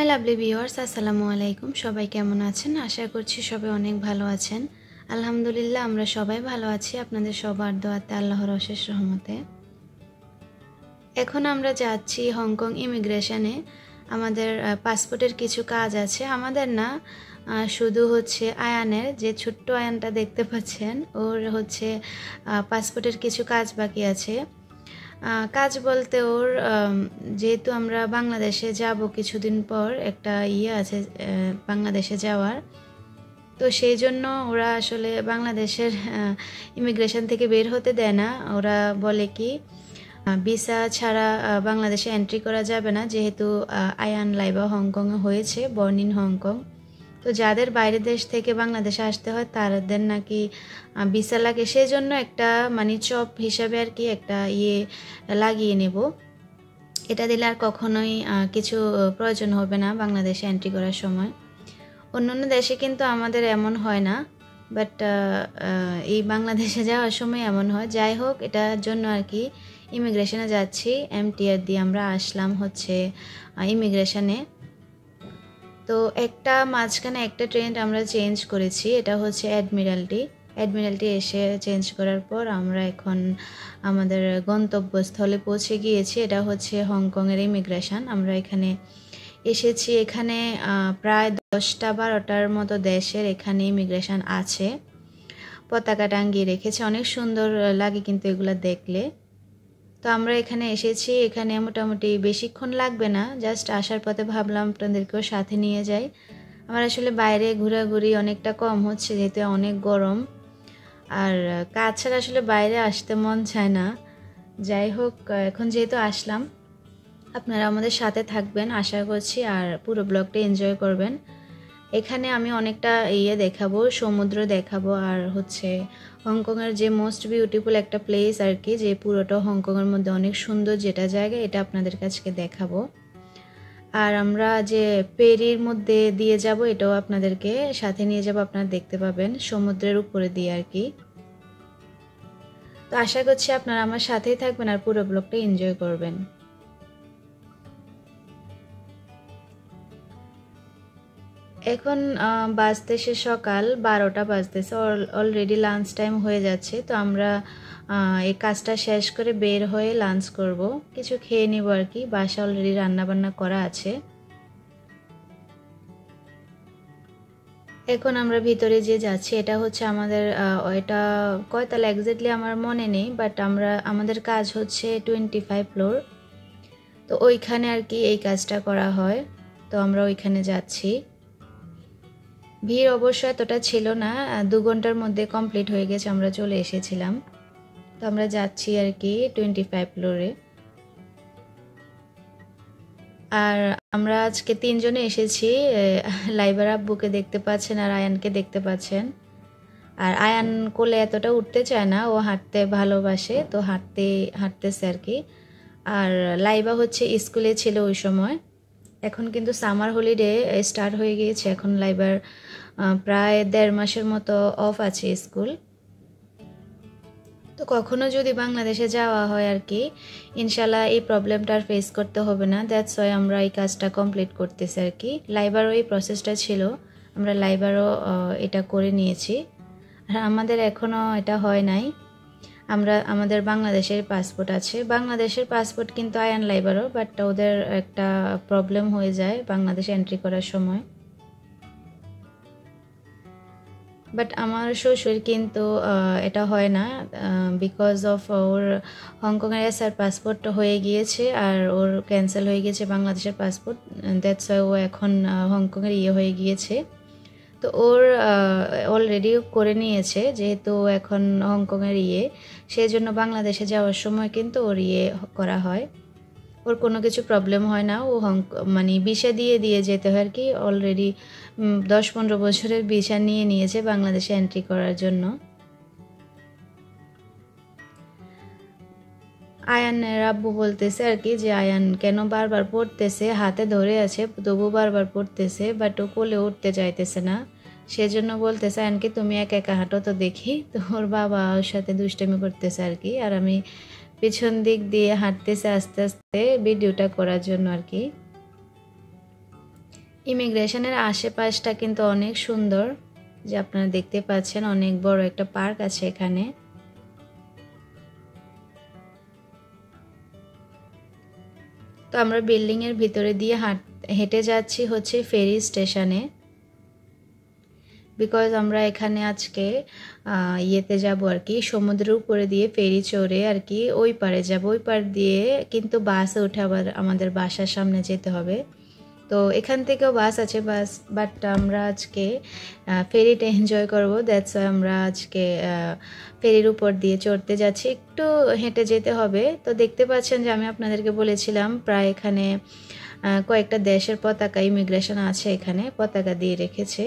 Lovely viewers, আসসালামু আলাইকুম। সবাই কেমন আছেন? আশা করছি সবাই অনেক ভালো আছেন। আলহামদুলিল্লাহ, আমরা সবাই ভালো আছি আপনাদের সবার দোয়াতে, আল্লাহর অশেষ রহমতে। এখন আমরা যাচ্ছি হংকং ইমিগ্রেশনে। আমাদের পাসপোর্টের কিছু কাজ আছে, আমাদের না, শুধু হচ্ছে আয়ানের, যে ছোট্ট আয়ানটা দেখতে পাচ্ছেন, ওর হচ্ছে পাসপোর্টের কিছু কাজ বাকি আছে। কাজ বলতে ওর যেহেতু আমরা বাংলাদেশে যাব কিছুদিন পর, একটা আছে বাংলাদেশে যাওয়ার, তো সেই জন্য ওরা আসলে বাংলাদেশের ইমিগ্রেশন থেকে বের হতে দেয় না। ওরা বলে কি ভিসা ছাড়া বাংলাদেশে এন্ট্রি করা যাবে না, যেহেতু আয়ান লাইবা হংকংয়ে হয়েছে, বর্ন ইন হংকং। তো যাদের বাইরের দেশ থেকে বাংলাদেশে আসতে হয় তাদের নাকি ভিসা লাগে, সেই জন্য একটা মানে চপ হিসাবে আর কি একটা লাগিয়ে নেব। এটা দিলে আর কখনোই কিছু প্রয়োজন হবে না বাংলাদেশে এন্ট্রি করার সময়। অন্যান্য দেশে কিন্তু আমাদের এমন হয় না, বাট এই বাংলাদেশে যাওয়ার সময় এমন হয়। যাই হোক, এটার জন্য আর কি ইমিগ্রেশনে যাচ্ছি। MTR দিয়ে আমরা আসলাম হচ্ছে ইমিগ্রেশনে। তো একটা মাঝখানে একটা ট্রেন আমরা চেঞ্জ করেছি, এটা হচ্ছে অ্যাডমিরাল্টি এসে চেঞ্জ করার পর আমরা এখন আমাদের গন্তব্যস্থলে পৌঁছে গিয়েছি। এটা হচ্ছে হংকংয়ের ইমিগ্রেশন। আমরা এখানে এসেছি। এখানে প্রায় 10-12টার মতো দেশের এখানে ইমিগ্রেশন আছে, পতাকা টাঙ্গিয়ে রেখেছে, অনেক সুন্দর লাগে কিন্তু এগুলো দেখলে। তো আমরা এখানে এসেছি, এখানে মোটামুটি বেশিক্ষণ লাগবে না, জাস্ট আসার পথে ভাবলাম আপনাদেরকেও সাথে নিয়ে যাই। আমার আসলে বাইরে ঘোরাঘুরি অনেকটা কম হচ্ছে, যেহেতু অনেক গরম, আর কাজ ছাড়া আসলে বাইরে আসতে মন চায় না। যাই হোক, এখন যেহেতু আসলাম, আপনারা আমাদের সাথে থাকবেন আশা করছি, আর পুরো ব্লগটা এনজয় করবেন। এখানে আমি অনেকটা দেখাবো, সমুদ্র দেখাবো, আর হচ্ছে হংকংয়ের যে মোস্ট বিউটিফুল একটা প্লেস আর কি, যে পুরোটা হংকংয়ের মধ্যে অনেক সুন্দর যেটা জায়গা, এটা আপনাদের কাছে দেখাবো। আর আমরা যে পেরির মধ্যে দিয়ে যাব, এটাও আপনাদেরকে সাথে নিয়ে যাব, আপনারা দেখতে পাবেন সমুদ্রের উপরে দিয়ে আর কি। তো আশা করছি আপনারা আমার সাথেই থাকবেন আর পুরো ব্লগটা এনজয় করবেন। এখন বাজতেছে সকাল 12টা বাজতেছে, অলরেডি লাঞ্চ টাইম হয়ে যাচ্ছে। তো আমরা এই কাজটা শেষ করে বের হয়ে লাঞ্চ করব, কিছু খেয়ে নিব আর কি। বাসা অলরেডি রান্নাবান্না করা আছে। এখন আমরা ভিতরে যে যাচ্ছি, এটা হচ্ছে আমাদের এটা কয়তলা এক্স্যাক্টলি আমার মনে নেই, বাট আমাদের কাজ হচ্ছে 25 ফ্লোর। তো ওইখানে আর কি এই কাজটা করা হয়, তো আমরা ওইখানে যাচ্ছি। ভিড় অবশ্য এতটা ছিল না, 2 ঘন্টার মধ্যে কমপ্লিট হয়ে গেছে, আমরা চলে এসেছিলাম। তো আমরা যাচ্ছি আর কি 25 ফ্লোরে। আর আমরা আজকে 3 জনে এসেছি, লাইবার আব্বুকে দেখতে পাচ্ছেন আর আয়ানকে দেখতে পাচ্ছেন। আর আয়ান কোলে এতটা উঠতে চায় না, ও হাঁটতে ভালোবাসে, তো হাঁটতেছে আর কি। আর লাইবা হচ্ছে স্কুলে ছিল ওই সময়, এখন কিন্তু সামার হলিডে স্টার্ট হয়ে গিয়েছে, এখন লাইবার প্রায় 1.5 মাসের মতো অফ আছে স্কুল। তো কখনো যদি বাংলাদেশে যাওয়া হয় আর কি, ইনশাল্লাহ এই প্রবলেমটা আর ফেস করতে হবে না। দ্যাটস ওয়াই আমরা এই কাজটা কমপ্লিট করতেছি আর কি। লাইবারও এই প্রসেসটা ছিল, আমরা লাইবারও এটা করে নিয়েছি। আর আমাদের এখনও এটা হয় নাই। আমাদের বাংলাদেশের পাসপোর্ট আছে, বাংলাদেশের পাসপোর্ট কিন্তু আয়ান লাইবারও, বাট ওদের একটা প্রবলেম হয়ে যায় বাংলাদেশে এন্ট্রি করার সময়। বাট আমার শ্বশুর কিন্তু এটা হয় না, বিকজ অফ ওর হংকংয়ের এসআর পাসপোর্ট হয়ে গিয়েছে, আর ওর ক্যান্সেল হয়ে গিয়েছে বাংলাদেশের পাসপোর্ট। দ্যাটস ওয়াই ও এখন হংকংয়ের হয়ে গিয়েছে। তো ওর অলরেডি করে নিয়েছে, যেহেতু এখন হংকংয়ের সেই জন্য বাংলাদেশে যাওয়ার সময় কিন্তু ওর করা হয়, ওর কোনো কিছু প্রবলেম হয় না। ও মানে ভিসা দিয়ে যেতে হয় আর কি। অলরেডি 10-15 বছরের ভিসা নিয়েছে বাংলাদেশে এন্ট্রি করার জন্য। আয়ানের আব্বু বলতেছে আর কি, যে আয়ান কেন বারবার পড়তেছে, হাতে ধরে আছে তবু বারবার পড়তেছে, বাট ও কোলে উঠতে চাইতেছে না। সেজন্য বলতেছে আয়ানকে, তুমি একা একা হাঁটো তো দেখি। তো ওর বাবা ওর সাথে দুষ্টামি করতেছে আর কি, আর আমি পিছন দিক দিয়ে হাঁটতেছে আস্তে আস্তে ভিডিওটা করার জন্য আর কি। ইমিগ্রেশনের আশেপাশটা কিন্তু অনেক সুন্দর, যে আপনারা দেখতে পাচ্ছেন অনেক বড় একটা পার্ক আছে এখানে। তো আমরা বিল্ডিং এর ভিতরে দিয়ে হেঁটে যাচ্ছি হচ্ছে ফেরি স্টেশনে, বিকজ আমরা এখানে আজকে ইয়েতে যাব আর কি, সমুদ্রের উপরে দিয়ে ফেরি চড়ে আর কি ওই পারে যাব। ওই পার দিয়ে কিন্তু বাসে উঠে আবার আমাদের বাসার সামনে যেতে হবে। তো এখান থেকেও বাস আছে, বাট আমরা আজকে ফেরিটা এনজয় করব, দ্যাটস ওয়াই আমরা আজকে ফেরির উপর দিয়ে চড়তে যাচ্ছি। একটু হেঁটে যেতে হবে। তো দেখতে পাচ্ছেন যে আমি আপনাদেরকে বলেছিলাম প্রায় এখানে কয়েকটা দেশের পতাকা, ইমিগ্রেশন আছে এখানে, পতাকা দিয়ে রেখেছে।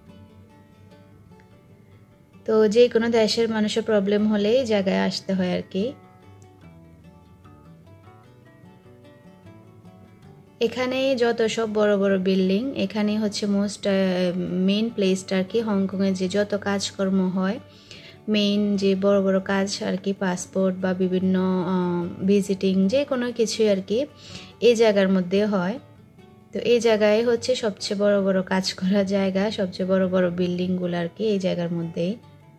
তো যে কোনো দেশের মানুষের প্রবলেম হলেই জায়গায় আসতে হয় আর কি। এখানে যত সব বড় বড় বিল্ডিং, এখানে হচ্ছে মোস্ট মেইন প্লেসটা আর কি, হংকংয়ে যে যত কাজকর্ম হয়, মেইন যে বড় বড় কাজ আর কি, পাসপোর্ট বা বিভিন্ন ভিজিটিং যে কোনো কিছুই আর কি এই জায়গার মধ্যে হয়। তো এই জায়গায় হচ্ছে সবচেয়ে বড় বড় কাজ করার জায়গা, সবচেয়ে বড় বড় বিল্ডিংগুলো আর কি এই জায়গার মধ্যেই।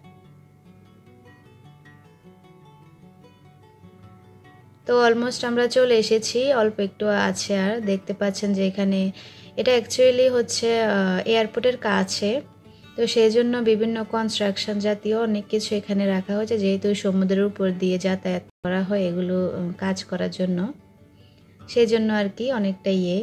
তো অলমোস্ট আমরা চলে এসেছি, অল্প একটু আছে আর। দেখতে পাচ্ছেন যে এখানে এটা অ্যাকচুয়ালি হচ্ছে এয়ারপোর্টের কাছে, তো সেই জন্য বিভিন্ন কনস্ট্রাকশন জাতীয় অনেক কিছু এখানে রাখা হয়েছে, যেহেতু সমুদ্রের উপর দিয়ে যাতায়াত করা হয় এগুলো কাজ করার জন্য, সেই জন্য আর কি অনেকটা ইয়ে।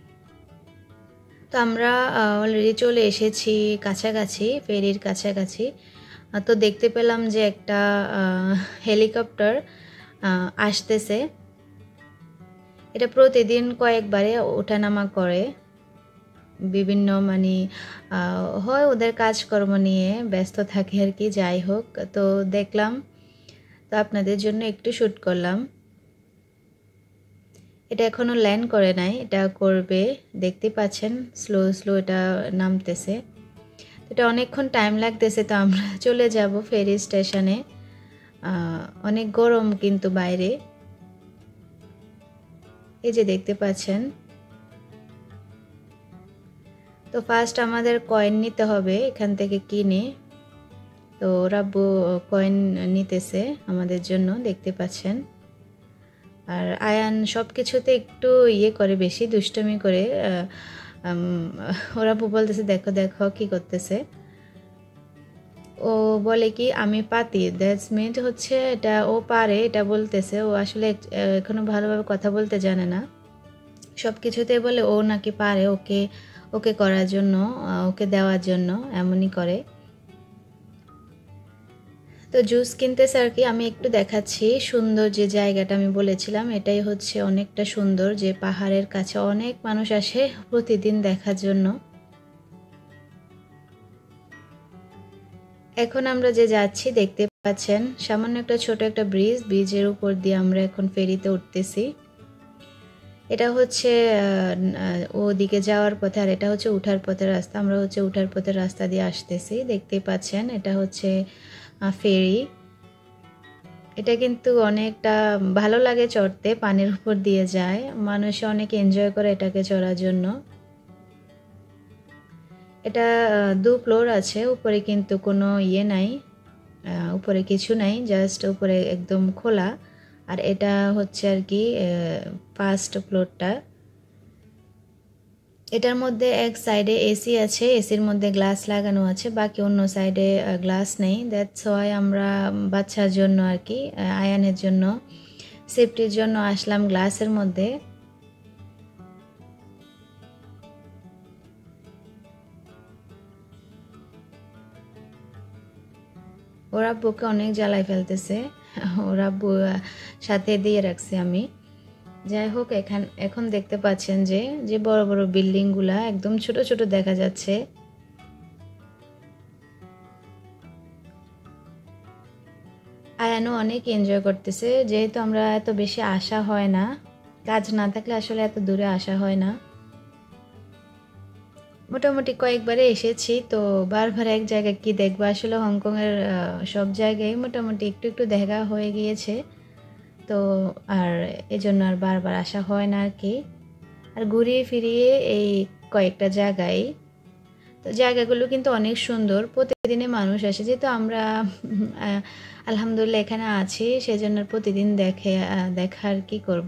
তো আমরা অলরেডি চলে এসেছি কাছাকাছি, ফেরির কাছাকাছি। তো দেখতে পেলাম যে একটা হেলিকপ্টার আসতেছে। এটা প্রতিদিন কয়েকবারে ওঠানামা করে, বিভিন্ন মানে হয় ওদের কাজকর্ম নিয়ে ব্যস্ত থাকে আর কি। যাই হোক, তো দেখলাম, তো আপনাদের জন্য একটু শ্যুট করলাম। এটা এখনো ল্যান্ড করে নাই, এটা করবে, দেখতে পাচ্ছেন স্লো স্লো এটা নামতেছে। এটা অনেকক্ষণ টাইম লাগতেছে। তো আমরা চলে যাব ফেরি স্টেশনে। অনেক গরম কিন্তু বাইরে, এই যে দেখতে পাচ্ছেন। তো ফার্স্ট আমাদের কয়েন নিতে হবে এখান থেকে কিনে। তো রাব্বু কয়েন নিতেছে আমাদের জন্য, দেখতে পাচ্ছেন। আর আয়ান সব কিছুতে একটু ইয়ে করে, বেশি দুষ্টমি করে। রাব্বু বলতেছে দেখো দেখো কি করতেছে। ও বলে কি আমি পাতি, দ্যাটস মিন হচ্ছে এটা ও পারে, এটা বলতেছে। ও আসলে এখনো ভালোভাবে কথা বলতে জানে না, সব কিছুতে বলে ও নাকি পারে, ওকে ওকে করার জন্য, ওকে দেওয়ার জন্য এমনই করে। তো জুস কিনতেছে আর কি। আমি একটু দেখাচ্ছি সুন্দর যে জায়গাটা আমি বলেছিলাম, এটাই হচ্ছে অনেকটা সুন্দর, যে পাহাড়ের কাছে অনেক মানুষ আসে প্রতিদিন দেখার জন্য। এখন আমরা যে যাচ্ছি দেখতে পাচ্ছেন সামান্য একটা ছোট একটা ব্রিজের উপর দিয়ে আমরা এখন ফেরিতে উঠতেছি। এটা হচ্ছে ওদিকে যাওয়ার পথে, আর এটা হচ্ছে উঠার পথের রাস্তা। আমরা হচ্ছে উঠার পথের রাস্তা দিয়ে আসতেছি, দেখতেই পাচ্ছেন। এটা হচ্ছে ফেরি। এটা কিন্তু অনেকটা ভালো লাগে চড়তে, পানির উপর দিয়ে যায়, মানুষ অনেক এনজয় করে এটাকে চড়ার জন্য। এটা 2 ফ্লোর আছে, উপরে কিন্তু কোনো ইয়ে নাই, উপরে কিছু নাই, জাস্ট উপরে একদম খোলা। আর এটা হচ্ছে আর কি ফার্স্ট ফ্লোরটা। এটার মধ্যে এক সাইডে এসি আছে, এসির মধ্যে গ্লাস লাগানো আছে, বাকি অন্য সাইডে গ্লাস নেই। দ্যাটস ওয়াই আমরা বাচ্চার জন্য আর কি, আয়ানের জন্য সেফটির জন্য আসলাম গ্লাসের মধ্যে। ওর আব্বুকে অনেক জ্বালায় ফেলতেছে, ওর আব্বু সাথে দিয়ে রাখছি আমি। যাই হোক, এখন দেখতে পাচ্ছেন যে যে বড় বড় বিল্ডিংগুলা একদম ছোট ছোট দেখা যাচ্ছে। আয়ানও অনেক এনজয় করতেছে, যেহেতু আমরা এত বেশি আসা হয় না, কাজ না থাকলে আসলে এত দূরে আসা হয় না। মোটামুটি কয়েকবারে এসেছি, তো বারবার এক জায়গায় কি দেখবো, আসলে হংকংয়ের সব জায়গায় মোটামুটি একটু একটু দেখা হয়ে গিয়েছে। তো আর এজন্য আর বারবার আসা হয় না আর কি। আর ঘুরিয়ে ফিরিয়ে এই কয়েকটা জায়গায়। তো জায়গাগুলো কিন্তু অনেক সুন্দর, প্রতিদিনে মানুষ আসে, যেহেতু আমরা আলহামদুলিল্লাহ এখানে আছি, সেজন্য প্রতিদিন দেখার কি করব।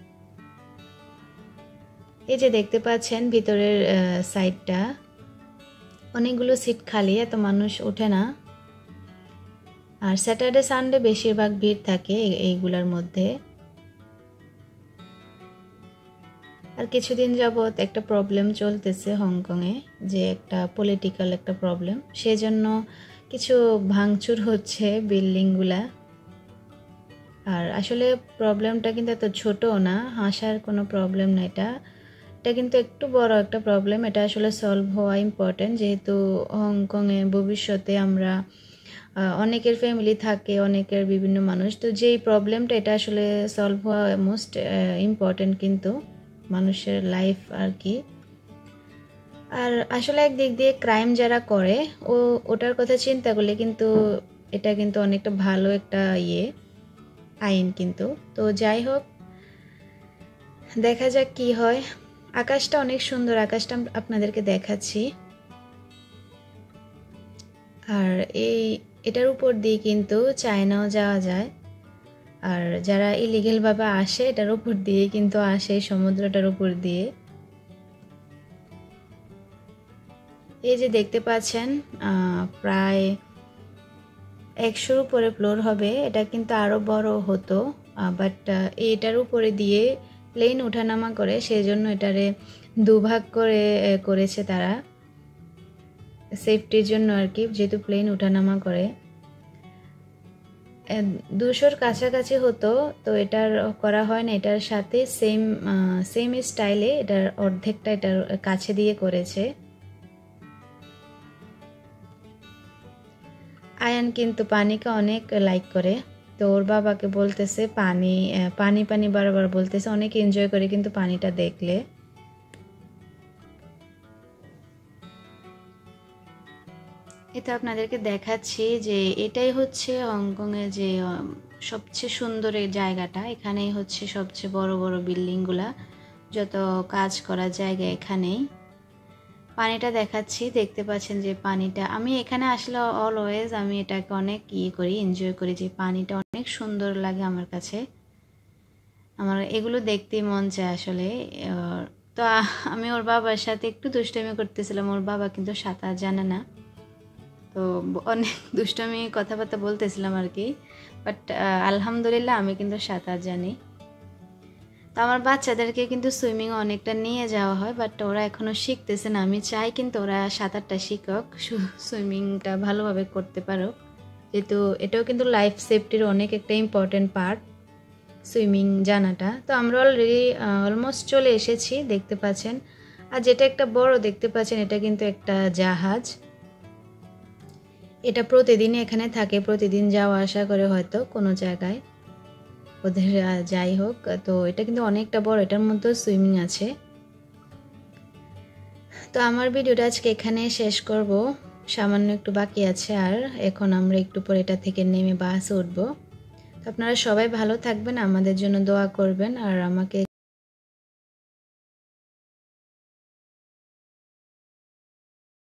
এই যে দেখতে পাচ্ছেন ভিতরের সাইডটা অনেকগুলো সিট খালি, এত মানুষ ওঠে না। আর স্যাটারডে সানডে বেশিরভাগ ভিড় থাকে এইগুলার মধ্যে। আর কিছুদিন যাবৎ একটা প্রবলেম চলতেছে হংকংয়ে, যে একটা পলিটিক্যাল একটা প্রবলেম, সেজন্য কিছু ভাঙচুর হচ্ছে বিল্ডিংগুলা। আর আসলে প্রবলেমটা কিন্তু এত ছোটও না, হাসার কোনো প্রবলেম না, এটা কিন্তু একটু বড় একটা প্রবলেম। এটা আসলে সলভ হওয়া ইম্পর্টেন্ট, যেহেতু হংকংয়ে ভবিষ্যতে আমরা অনেকের ফ্যামিলি থাকে, অনেকের বিভিন্ন মানুষ, তো যেই প্রবলেমটা এটা আসলে সলভ হওয়া মোস্ট ইম্পর্টেন্ট কিন্তু মানুষের লাইফ আর কি। আর আসলে একদিক দিয়ে ক্রাইম যারা করে ওটার কথা চিন্তা করলে কিন্তু এটা কিন্তু অনেকটা ভালো একটা আইন কিন্তু। তো যাই হোক, দেখা যাক কি হয়। আকাশটা অনেক সুন্দর, আকাশটা আপনাদেরকে দেখাচ্ছি। আর এটার উপর দিয়ে কিন্তু চায়নাও যাওয়া যায়। আর যারা ইলিগেল ভাবে আসে এটার উপর দিয়ে কিন্তু আসে, সমুদ্রটার উপর দিয়ে। এই যে দেখতে পাচ্ছেন প্রায় 100-র উপরে ফ্লোর হবে, এটা কিন্তু আরো বড় হতো, বাট এটার উপরে দিয়ে প্লেন ওঠানামা করে, সেজন্য এটারে দুভাগ করেছে তারা সেফটির জন্য আর কি, যেহেতু প্লেন ওঠানামা করে। 200-র কাছাকাছি হতো, তো এটার করা হয় না, এটার সাথে সেম স্টাইলে এটার অর্ধেকটা এটার কাছে দিয়ে করেছে। আয়ান কিন্তু পানিকে অনেক লাইক করে, তো ওর বাবাকে বলতেছে পানি পানি পানি বারবার বলতেছে, অনেক এনজয় করে কিন্তু পানিটা দেখলে। এটা আপনাদেরকে দেখাচ্ছি যে এটাই হচ্ছে হংকংয়ের যে সবচেয়ে সুন্দর জায়গাটা, এখানেই হচ্ছে সবচেয়ে বড় বড় বিল্ডিংগুলা, যত কাজ করার জায়গা এখানেই। পানিটা দেখাচ্ছি, দেখতে পাচ্ছেন যে পানিটা, আমি এখানে আসলে অলওয়েজ আমি এটাকে অনেক করি, এনজয় করি, যে পানিটা অনেক সুন্দর লাগে আমার কাছে, আমার এগুলো দেখতেই মন চায় আসলে। তো আমি ওর বাবার সাথে একটু দুষ্টামি করতেছিলাম, ওর বাবা কিন্তু সাঁতার জানে না, তো অনেক দুষ্টামি কথাবার্তা বলতেছিলাম আর কি, বাট আলহামদুলিল্লাহ আমি কিন্তু সাঁতার জানি। তো আমার বাচ্চাদেরকে কিন্তু সুইমিং অনেকটা নিয়ে যাওয়া হয়, বাট ওরা এখনও শিখতেছে না, আমি চাই কিন্তু ওরা সাঁতারটা শিখুক, সুইমিংটা ভালোভাবে করতে পারুক, যেহেতু এটাও কিন্তু লাইফ সেফটির অনেক একটা ইম্পর্টেন্ট পার্ট সুইমিং জানাটা। তো আমরা অলমোস্ট চলে এসেছি, দেখতে পাচ্ছেন। আর যেটা একটা বড় দেখতে পাচ্ছেন, এটা কিন্তু একটা জাহাজ, এটা প্রতিদিন এখানে থাকে, প্রতিদিন যাওয়া আসা করে হয়তো কোনো জায়গায় ওদের, যাই হোক। তো এটা কিন্তু অনেকটা বড়, এটার মধ্যে সুইমিং আছে। তো আমার ভিডিওটা আজকে এখানে শেষ করব, সামান্য একটু বাকি আছে, আর এখন আমরা একটু পরে এটা থেকে নেমে বাসে উঠবো। তো আপনারা সবাই ভালো থাকবেন, আমাদের জন্য দোয়া করবেন, আর আমাকে